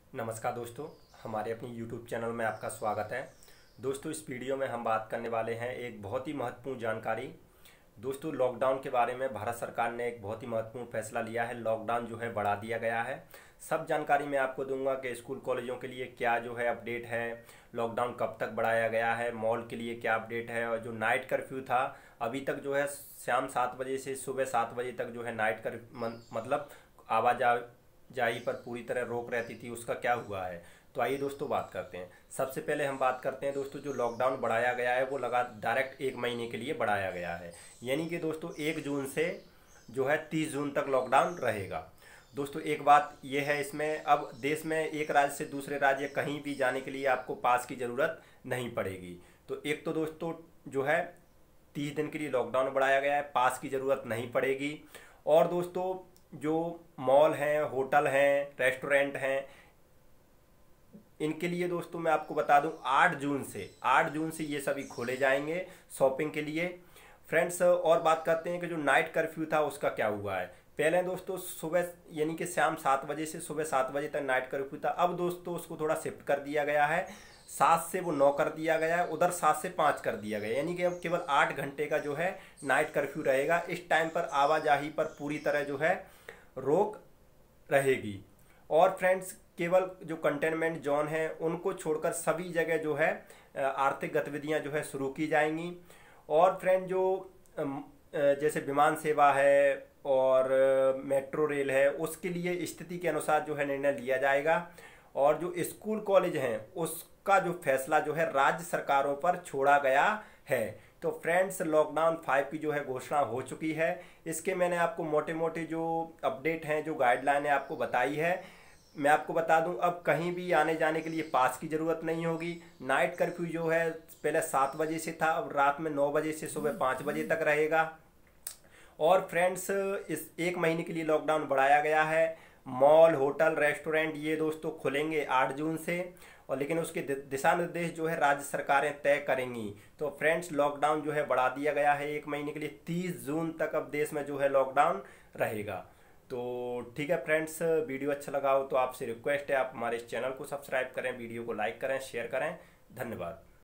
नमस्कार दोस्तों, हमारे अपनी YouTube चैनल में आपका स्वागत है। दोस्तों, इस वीडियो में हम बात करने वाले हैं एक बहुत ही महत्वपूर्ण जानकारी। दोस्तों, लॉकडाउन के बारे में भारत सरकार ने एक बहुत ही महत्वपूर्ण फैसला लिया है। लॉकडाउन जो है बढ़ा दिया गया है। सब जानकारी मैं आपको दूंगा कि स्कूल कॉलेजों के लिए क्या जो है अपडेट है, लॉकडाउन कब तक बढ़ाया गया है, मॉल के लिए क्या अपडेट है, और जो नाइट कर्फ्यू था अभी तक जो है शाम 7 बजे से सुबह 7 बजे तक जो है नाइट कर्फ्यू मतलब आवाजाही पर पूरी तरह रोक रहती थी, उसका क्या हुआ है। तो आइए दोस्तों बात करते हैं। सबसे पहले हम बात करते हैं दोस्तों, जो लॉकडाउन बढ़ाया गया है वो डायरेक्ट 1 महीने के लिए बढ़ाया गया है। यानी कि दोस्तों 1 जून से जो है 30 जून तक लॉकडाउन रहेगा। दोस्तों एक बात यह है, इसमें अब देश में एक राज्य से दूसरे राज्य कहीं भी जाने के लिए आपको पास की ज़रूरत नहीं पड़ेगी। तो एक तो दोस्तों जो है 30 दिन के लिए लॉकडाउन बढ़ाया गया है, पास की ज़रूरत नहीं पड़ेगी। और दोस्तों जो मॉल हैं, होटल हैं, रेस्टोरेंट हैं, इनके लिए दोस्तों मैं आपको बता दूं 8 जून से ये सभी खोले जाएंगे शॉपिंग के लिए। फ्रेंड्स, और बात करते हैं कि जो नाइट कर्फ्यू था उसका क्या हुआ है। पहले दोस्तों सुबह यानी कि शाम 7 बजे से सुबह 7 बजे तक नाइट कर्फ्यू था। अब दोस्तों उसको थोड़ा शिफ्ट कर दिया गया है, 7 से वो 9 कर दिया गया है, उधर 7 से 5 कर दिया गया है। यानी कि अब केवल 8 घंटे का जो है नाइट कर्फ्यू रहेगा। इस टाइम पर आवाजाही पर पूरी तरह जो है रोक रहेगी। और फ्रेंड्स, केवल जो कंटेनमेंट जोन है उनको छोड़कर सभी जगह जो है आर्थिक गतिविधियां जो है शुरू की जाएंगी। और फ्रेंड जो जैसे विमान सेवा है और मेट्रो रेल है, उसके लिए स्थिति के अनुसार जो है निर्णय लिया जाएगा। और जो स्कूल कॉलेज हैं उसका जो फैसला जो है राज्य सरकारों पर छोड़ा गया है। तो फ्रेंड्स, लॉकडाउन 5 की जो है घोषणा हो चुकी है। इसके मैंने आपको मोटे मोटे जो अपडेट हैं, जो गाइडलाइन है आपको बताई है। मैं आपको बता दूं, अब कहीं भी आने जाने के लिए पास की ज़रूरत नहीं होगी। नाइट कर्फ्यू जो है पहले 7 बजे से था, अब रात में 9 बजे से सुबह 5 बजे तक रहेगा। और फ्रेंड्स, इस 1 महीने के लिए लॉकडाउन बढ़ाया गया है। मॉल, होटल, रेस्टोरेंट ये दोस्तों खुलेंगे 8 जून से, और लेकिन उसके दिशा निर्देश जो है राज्य सरकारें तय करेंगी। तो फ्रेंड्स, लॉकडाउन जो है बढ़ा दिया गया है 1 महीने के लिए। 30 जून तक अब देश में जो है लॉकडाउन रहेगा। तो ठीक है फ्रेंड्स, वीडियो अच्छा लगा हो तो आपसे रिक्वेस्ट है आप हमारे इस चैनल को सब्सक्राइब करें, वीडियो को लाइक करें, शेयर करें। धन्यवाद।